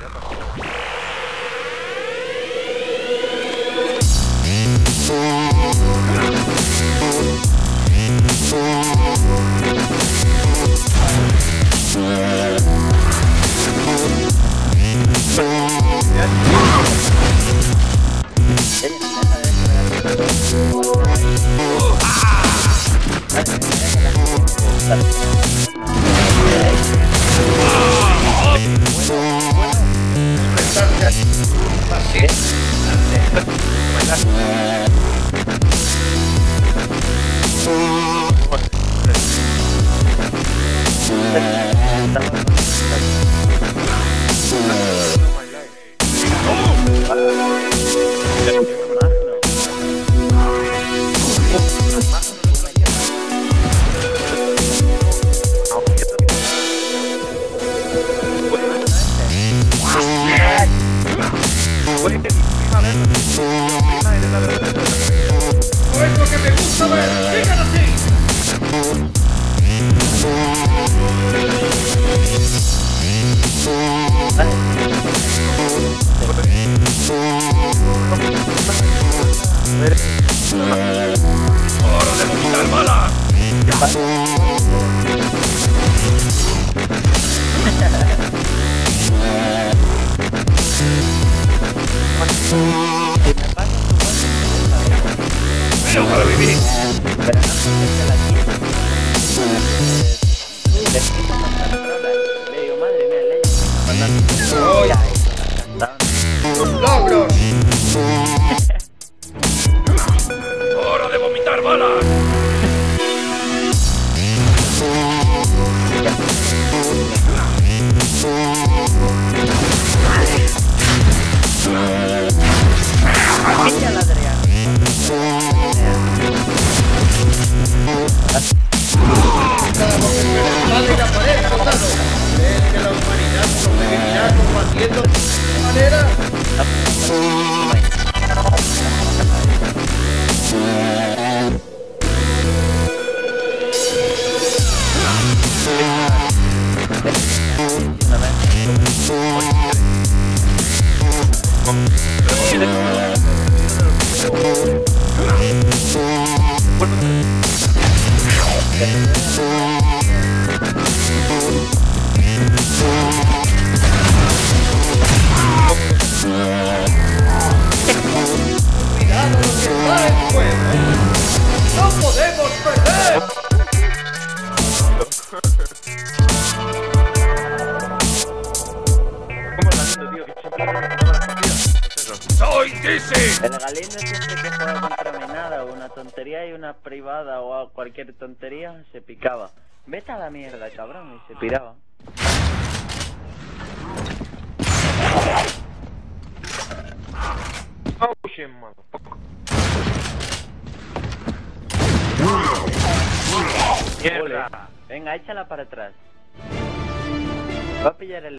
¡Hora de vomitar balas! El Galindo siempre que juega contra Menada o una tontería y una privada o cualquier tontería se picaba. Vete a la mierda, cabrón, y se piraba. Mierda. Venga, échala para atrás. Va a pillar el